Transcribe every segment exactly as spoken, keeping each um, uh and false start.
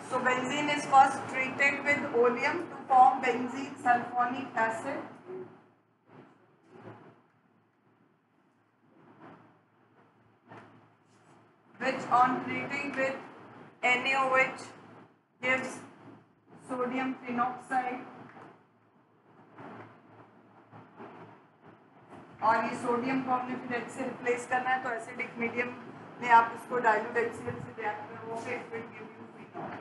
So benzene is first treated with oleum to form benzene sulfonic acid. Which on treating with NaOH gives sodium phenoxide. और ये sodium को हमने फिर H से replace करना है, तो एसिडिक मीडियम में आप इसको डाइल्यूट HCl से रिएक्ट करोगे, it will give you phenol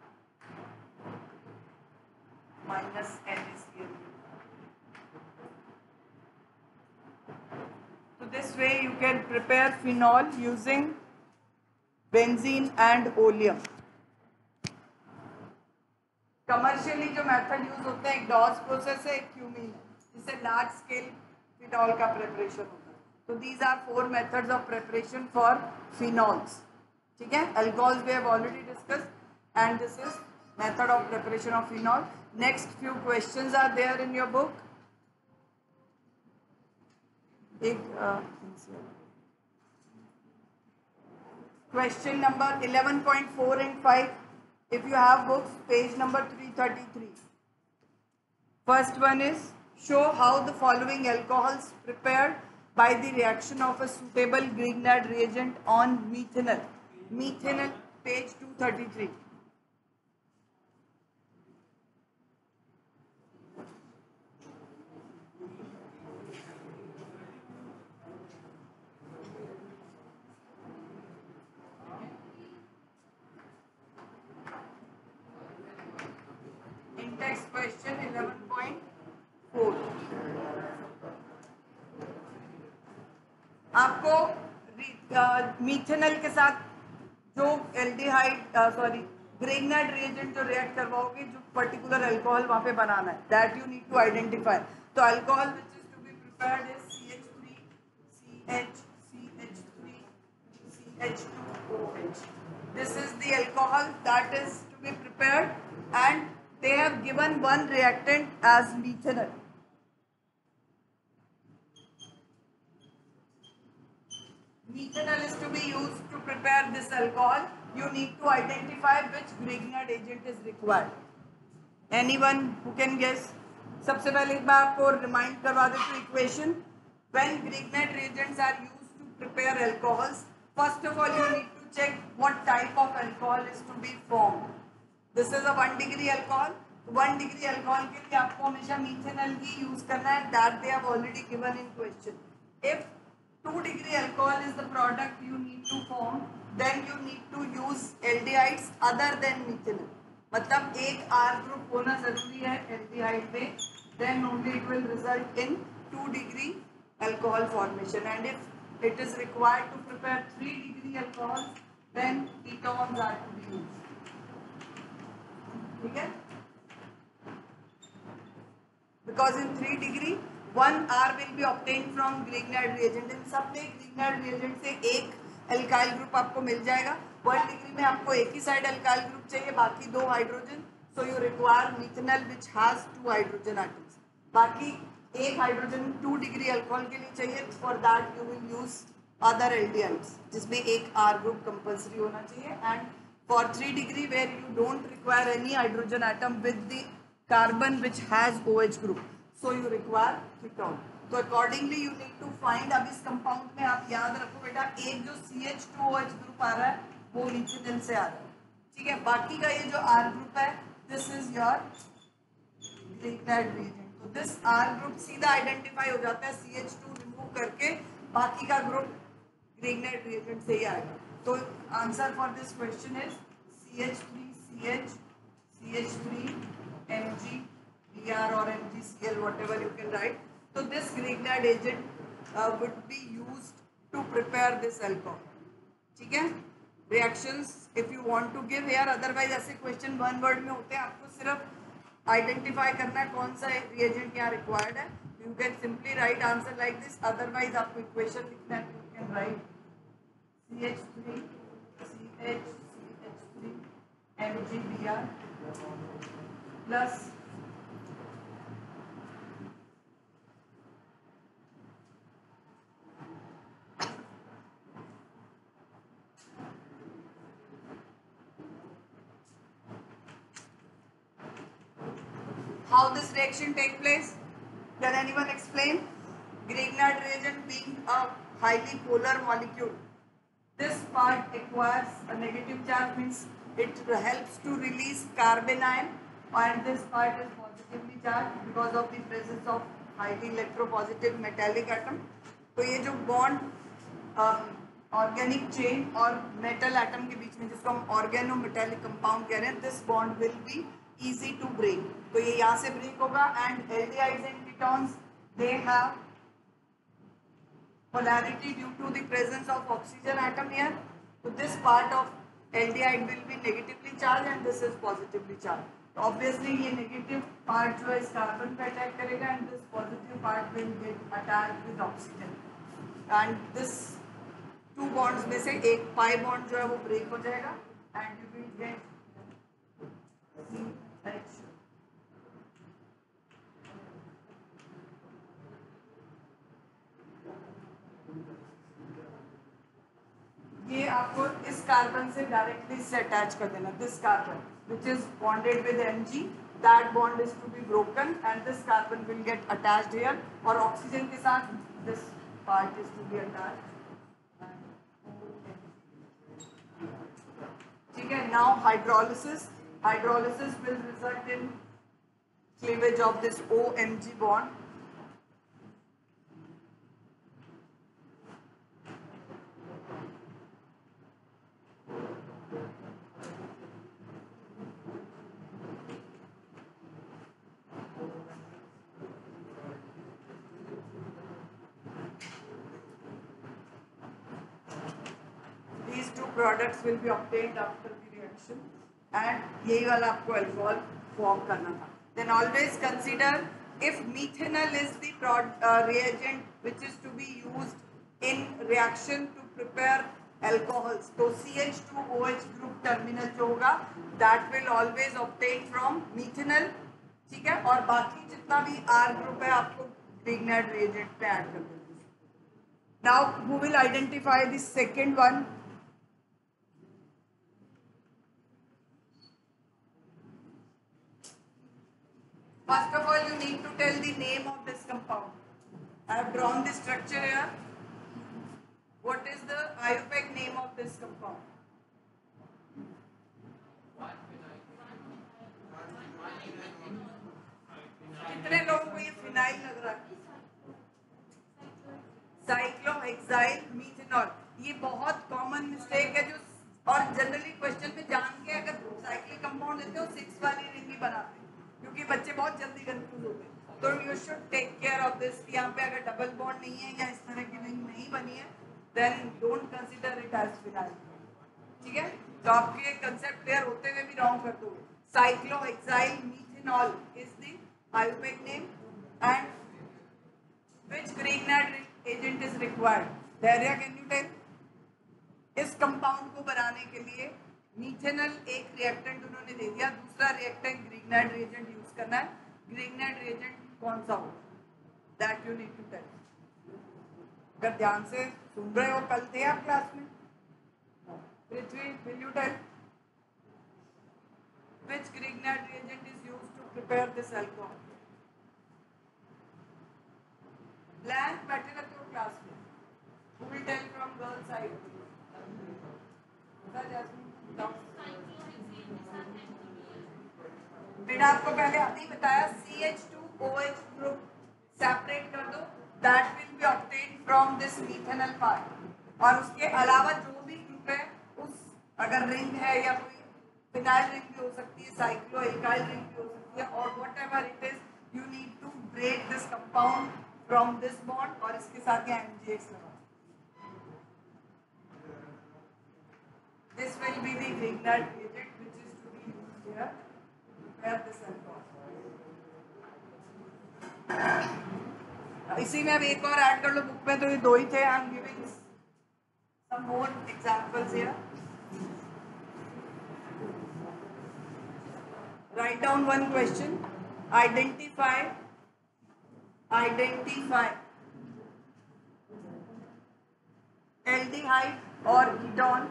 minus NaCl. So this way you can prepare phenol using benzene and oleum. Commercially जो मेथड यूज होते हैं, एक डॉस प्रोसेस है, एक क्यूमीन है, जिससे लार्ज स्केल फिनॉल का प्रिपरेशन होता है. तो these are four methods of preparation for phenols. ठीक है, alcohols we have already discussed and this is method of preparation of phenol. Next few questions are there in your book. एक question number eleven point four and five. If you have books, page number three thirty-three. First one is, show how the following alcohols prepared by the reaction of a suitable Grignard reagent on methanol. Methanol, page two thirty-three. Next question eleven point four. आपको methanol के साथ जो aldehyde sorry Grignard reagent जो react करवाओगे, जो particular alcohol वहां पे बनाना है, that you need to identify. तो alcohol which is to be prepared is C H three C H C H three C H two O H. This is the alcohol that is to be prepared, and they have given one reactant as methanol. Methanol is to be used to prepare this alcohol. You need to identify which Grignard agent is required. Anyone who can guess? सबसे पहले एक बार आपको remind करवा देती हूँ equation. When Grignard reagents are used to prepare alcohols, first of all you need to check what type of alcohol is to be formed. This is a one degree alcohol. One degree alcohol के लिए आपको हमेशा methanol ही use करना है. That they have already given in question. If two degree alcohol is the product you need to form, then you need to use aldehydes other than methanol. मतलब एक R group होना जरूरी है aldehyde में. Then only it will result in two degree alcohol formation. And if it is required to prepare three degree alcohol, then ketones are to be used. ठीक है? Because in three degree, one R will be obtained from Grignard reagent. इन सब में Grignard reagent से एक alkyl group आपको मिल जाएगा. One degree में आपको एक ही side alkyl group चाहिए, बाकी दो hydrogen. So you require methanol which has two hydrogen atoms. बाकी एक हाइड्रोजन two degree alcohol के लिए चाहिए. For that you will use other aldehydes जिसमें एक R group compulsory होना चाहिए. And for three degree where you don't require any hydrogen atom with the carbon which has OH group, so you require ketone. तो accordingly you need to find. अब इस compound में आप याद रखो बेटा, एक जो C H two O H group आ रहा है वो मीथेनॉल से आ रहा है. ठीक है, बाकी का ये जो R ग्रुप है, this is your Grignard reagent. तो दिस R ग्रुप सीधा आइडेंटिफाई हो जाता है C H two रिमूव करके, बाकी का ग्रुप ग्रिग्नार्ड रिएजेंट से ही आएगा. तो answer for this question is C H three C H C H three M G B R or M G C L, whatever you can write. So this Grignard agent uh, would be used to prepare this alcohol. ठीक है? Reactions if you want to give here, otherwise ऐसे question one word में होते हैं. आपको सिर्फ identify करना है कौन सा reagent यहाँ required है. You can simply write answer like this. Otherwise आपको equation लिखना है, you can write C H three C H C H three M G B R plus how this reaction take place? Can anyone explain? Grignard reagent being a highly polar molecule, this part acquires a negative charge, means it helps to release carbon ion, and this part is positively charged because of the presence of highly electropositive metallic atom. तो ये जो bond organic chain और metal atom के बीच में, जिसको हम oregano metallic compound कह रहे हैं, this bond will be easy to break. तो ये यहाँ से ब्रेक होगा. And aldehydes and ketones they have polarity due to the presence of oxygen atom here. So this part of aldehyde will be negatively charged and this is positively charged. So obviously ये negative part जो है इस carbon पे attack करेगा and this positive part will get attached with oxygen. And this two bonds में से एक pi bond जो है वो break हो जाएगा and you will get C H. ये आपको इस कार्बन से डायरेक्टली से अटैच कर देना. This carbon which is bonded with Mg, that bond is to be broken and this carbon will get attached here. और ऑक्सीजन के साथ this part is to be attached. ठीक है. Now hydrolysis. Hydrolysis will result in cleavage of this O M G bond. Products will be obtained after the reaction and यही वाला आपको alcohol form करना था. Then always consider if methanol is the product, uh, reagent which is to be used in reaction to prepare alcohols, तो C H two O H group terminal जो होगा that will always obtain from methanol. ठीक है. और बाकी जितना भी R group है आपको Grignard reagent पे add कर देंगे. Now who will identify the second one? First of all, you need to tell the name of this compound. I have drawn the structure here. What is the I U P A C name of this compound? कितने लोगों को ये phenyl लग रहा है? Cyclohexyl methanol. ये बहुत common mistake है जो, और जनरली क्वेश्चन में जान के अगर साइक्लिक कंपाउंड देते हो सिक्स वाली रिंग ही बनाते हैं क्योंकि बच्चे बहुत जल्दी कंफ्यूज होते हैं. तो you should take care of this. यहाँ पे अगर डबल बॉन्ड नहीं है या इस तरह की रिंग नहीं बनी है then don't consider it as phenyl. ठीक है. तो आपके कंसेप्ट क्लियर होते हुए भी रॉन्ग कर दोगे. Cyclohexyl methanol is the ayurvedic name and which Grignard agent is required? Dhairya, can you tell? इस कंपाउंड को बनाने के लिए मीथेनॉल एक रिएक्टेंट उन्होंने दे दिया, दूसरा रिएक्टेंट ग्रिग्नार्ड रिएजेंट यूज करना है. ग्रिग्नार्ड रिएजेंट कौन सा हो that you need to tell. अगर ध्यान से सुन रहे हो, कल थे आप क्लास में. Prithvi, will you tell which Grignard reagent is used to prepare this alcohol? Blank बैठे रहते हो क्लास में. Who will tell from girl side? बेटा आपको पहले अभी बताया C H two O H group separate कर दो, that will be obtained from this methanol part. और उसके अलावा जो भी ग्रुप है, उस अगर रिंग है या कोई फिनाइल रिंग भी हो सकती है, साइक्लोएल्काइल रिंग भी हो सकती है, और whatever it is, you need to break this compound from this bond और इसके साथ ये M G X लगा. This will be the Grignard reagent which is to be used here to prepare this alcohol. इसी में अब एक और ऐड कर लो बुक में, तो ये दो ही थे. I am giving some more examples here. Write down one question. Identify. Identify. Aldehyde or ketone.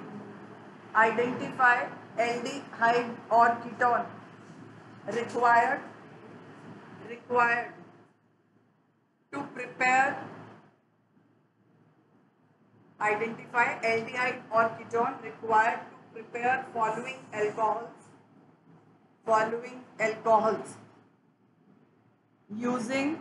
Identify aldehyde or ketone required required to prepare, identify aldehyde or ketone required to prepare following alcohols, following alcohols using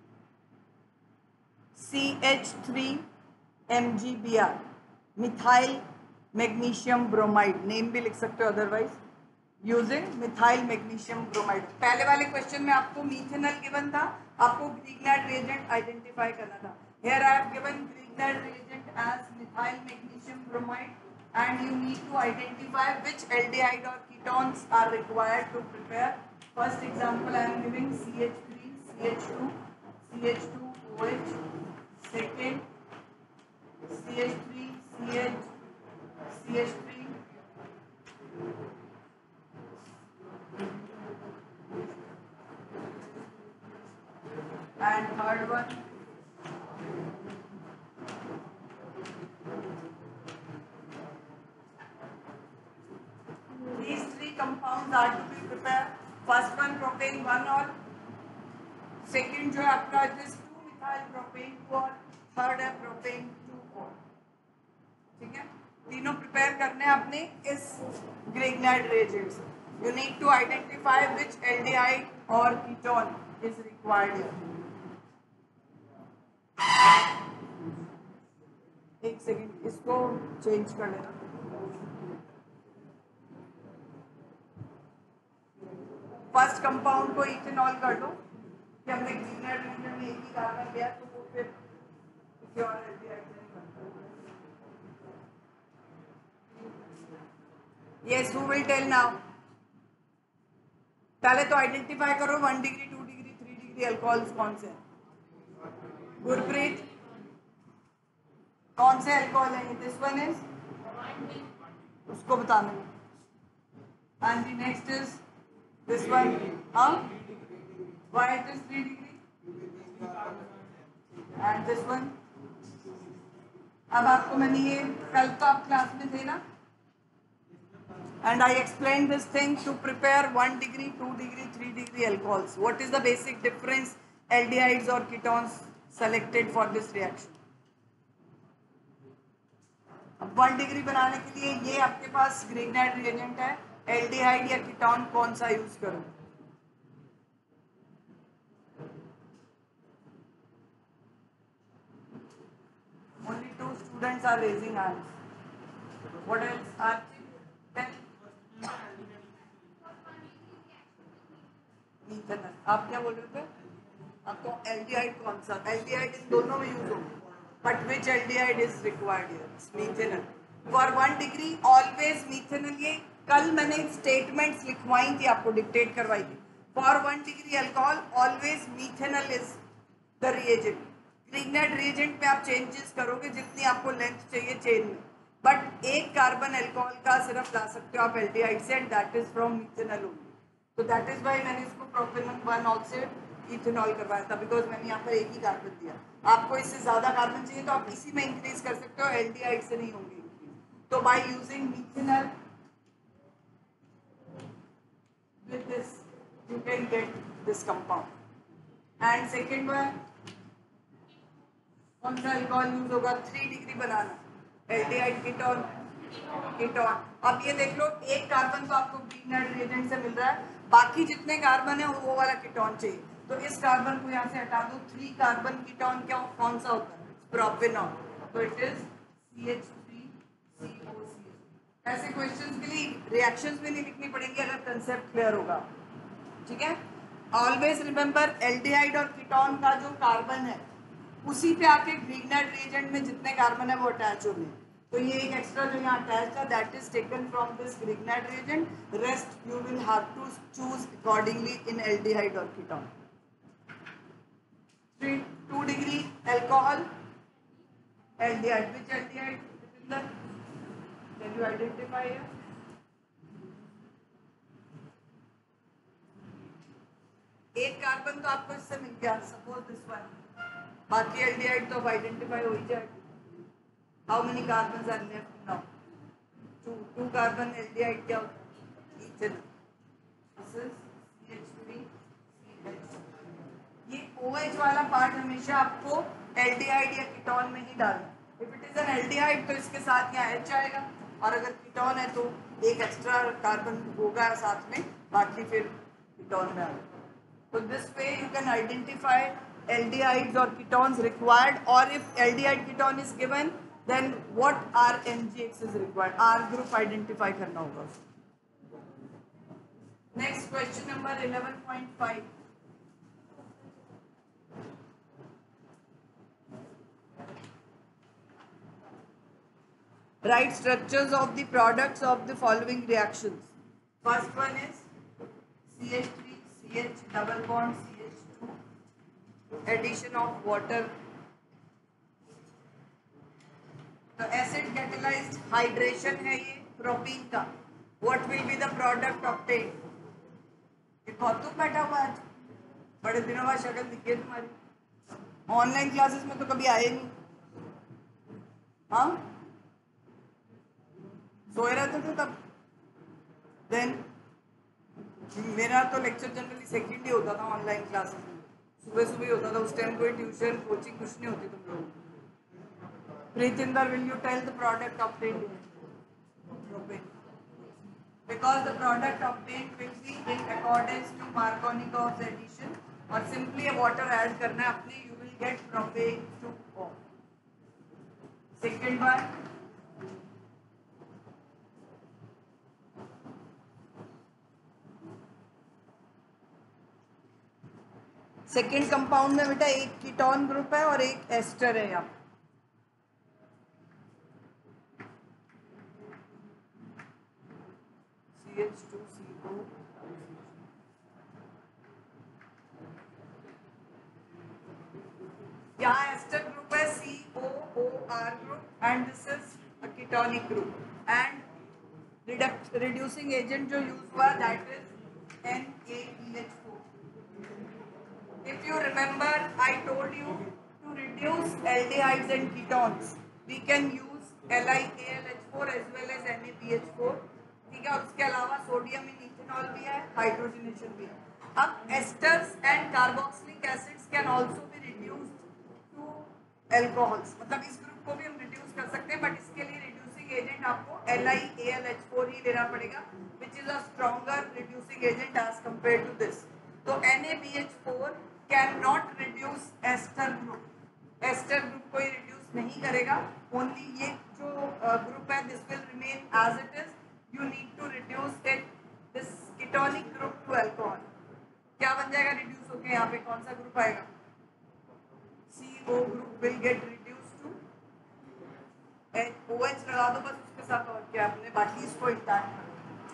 C H three M G B R, methyl magnesium bromide, name भी लिख सकते हो otherwise, using methyl magnesium bromide. पहले वाले question में आपको methanol given था, आपको ग्रीगनाइट रिएजेंट आइडेंटिफाई करना था। Here I have given Grignard reagent as methyl magnesium bromide and you need to identify which aldehyde or ketones are required to prepare. First example I am giving C H three C H two C H two O H, second C H three C H C H three, and third one these three compounds are to be prepared. First one propane one और second जो है आपका this two methyl propane two और third है propane two और, ठीक है, तीनों प्रिपेयर करने हैं आपने इस ग्रीगनाइट रिएजेंट से। You need to identify which aldehyde or ketone is required here. एक सेकेंड इसको चेंज कर लेना। फर्स्ट कंपाउंड को इथेनॉल कर दो कि हमने ग्रीगनाइट रिएजेंट में एक ही कार्बन लिया तो वो फिर किसी और एल्डिहाइड से नहीं बनता। Yes, who will tell now? पहले तो आइडेंटिफाई करो one degree two degree three degree alcohols कौन से हैं। गुरप्रीत, कौन से अल्कोहल है? दिस वन इज, उसको बताना। And the next is this one, huh? Why it is three degree? And this one? अब आपको मैंने ये कल तो आप क्लास में थे ना, and I explained this thing to prepare one degree, two degree, three degree alcohols. What is the basic difference aldehydes or ketones selected for this reaction? अब वन डिग्री बनाने के लिए ये आपके पास ग्रीगनाइट रिएजेंट है, एल्डिहाइड या ketone कौन सा यूज करूं? Only two students are raising hands. What else? Methanol. आप क्या बोल रहे थे? आपको एल्डिहाइड कौन सा? एल्डिहाइड इन दोनों में यूज होगा, but which aldehyde is required here? Methanol. For one degree always methanol. ये कल मैंने स्टेटमेंट्स लिखवाई थी, आपको डिक्टेट करवाई थी। For one degree alcohol always methanol is the reagent. Grignard reagent में आप चेंजेस करोगे जितनी आपको लेंथ चाहिए चेन में, बट एक कार्बन अल्कोहल का सिर्फ ला सकते हो आप एल्डिहाइड से, and that is from methanol only. तो दैट इज वाई मैंने इसको प्रोपेनॉल वन ऑल्सो इथेनॉल करवाया था, बिकॉज मैंने यहाँ पर एक ही कार्बन दिया। आपको इससे ज्यादा कार्बन चाहिए तो आप इसी में इंक्रीज कर सकते हो, एल्डिहाइड से नहीं होंगे। तो by using methanol with this you can get this compound. And second one, कौन सा अल्कोहल यूज होगा? थ्री डिग्री बनाना, एल्डिहाइड कीटोन कीटोन। अब ये देख लो, एक कार्बन तो आपको ग्रीगनाइट रिएजेंट से मिल रहा है, बाकी जितने कार्बन है वो वाला कीटोन चाहिए, तो इस कार्बन को यहाँ से हटा दो। थ्री कार्बन कीटोन क्या कौन सा होता है? प्रोपेनॉल। तो it is C H three C O C. ऐसे क्वेश्चंस के लिए रिएक्शंस भी नहीं लिखनी पड़ेंगी अगर कंसेप्ट क्लियर होगा, ठीक है। ऑलवेज रिमेंबर एल्डिहाइड और कीटोन का जो कार्बन है उसी पे आके ग्रीगनाइट रिएजेंट में जितने कार्बन है वो अटैच होंगे। तो ये एक एक्स्ट्रा जो यहाँ अटैच था that is taken from this Grignard reagent, rest you will have to choose accordingly in aldehyde और ketone. Three two degree alcohol aldehyde, which aldehyde can you identify here? एक carbon तो आपको इससे मिल गया, सपोज दिस वन, बाकी aldehyde तो अब आइडेंटिफाई हो ही जाएगा। How many carbons are left now? Two. Two carbon aldehyde क्या होता है? Ethanol. This is C H three C H. Part हमेशा आपको एल्डिहाइड या कीटोन में ही डालना है। If it is an aldehyde तो इसके साथ यहाँ एच आएगा, और अगर कीटोन है तो एक एक्स्ट्रा कार्बन होगा साथ में, बाकी फिर कीटोन में आएगा। So this way you can identify aldehydes or ketones required, or if aldehyde ketone is given, then what R N G X is required. R group identify करना होगा। Next question number eleven point five. Write structures of the products of the following reactions. First one is C H three C H double bond C H two, addition of water. तो acid catalyzed hydration है ये propene का. What will be the product obtained? ये कौतुक बैठा हुआ है, बड़े दिनों बाद शक्ल दिखी है तुम्हारी. ऑनलाइन क्लासेस में तो कभी आए नहीं. हाँ, सोए रहते थे तब. देन मेरा तो लेक्चर जनरली सेकंड ही होता था ऑनलाइन क्लासेस में, सुबह सुबह ही होता था. उस टाइम कोई ट्यूशन कोचिंग कुछ नहीं होती तुम लोग. Pritinder, will you tell the product obtained? Because the product obtained will be in accordance to Markovnikov's addition, और सिंपली वाटर ऐड करना है अपने. You will get propane two O. Second one, second compound में बेटा एक कीटोन ग्रुप है और एक एस्टर है. यहाँ C H two C O, यहाँ एस्टर ग्रुप है C O O R ग्रुप, and this is a ketonic group. And reducing agent जो यूज हुआ that is N A E H four. If you remember, I told you to reduce aldehydes and ketones, we can use L I A L H four as well as N A B H four. ठीक है, और उसके अलावा sodium इन ethanol भी है, hydrogenation भी है. अब esters and carboxylic acids can also be reduced to alcohols. मतलब इस ग्रुप को भी हम रिड्यूस कर सकते हैं, बट इसके लिए रिड्यूसिंग एजेंट आपको L I A L H four ही लेना पड़ेगा, which is a stronger reducing agent as compared to this. तो N A B H four can not reduce ester group. Ester group को ही reduce नहीं करेगा. Only ये जो ग्रुप है this will remain as it is. You need to reduce it this ketonic group to alcohol. क्या बन जाएगा रिड्यूस होके? यहाँ पे कौन सा ग्रुप आएगा? C O group will get reduce to O H. लगा दो बस उसके साथ, और क्या आपने बाकी इसको इंटैक्ट कर.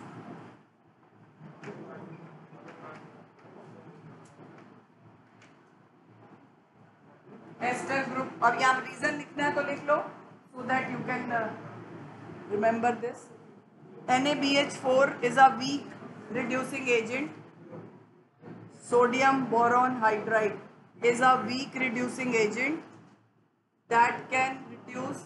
एस्टर ग्रुप, और यहाँ रीजन लिखना है तो लिख लो so that you can remember this. N A B H four is a weak reducing agent. Sodium boron hydride is a weak reducing agent that can reduce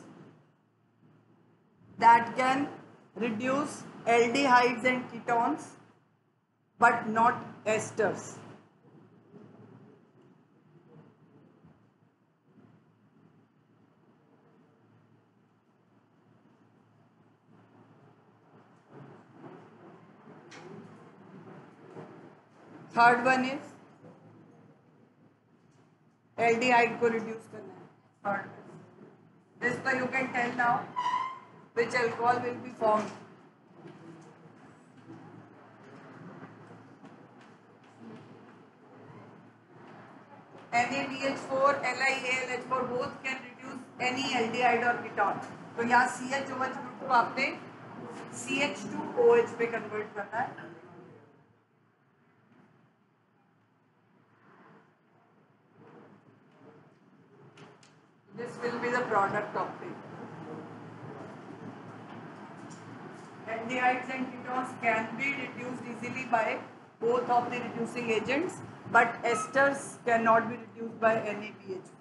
that can reduce aldehydes and ketones, but not esters. Third one is aldehyde को reduce करना है. Third this तो you can tell now which alcohol will be formed. N A B H four, L I A L H four both can reduce any aldehyde or ketone. तो यहाँ C H O H group को आपने C H two O H पे convert करना है. This will be the product of it. Aldehydes and ketones can be reduced easily by both of the reducing agents, but esters cannot be reduced by N A B H four.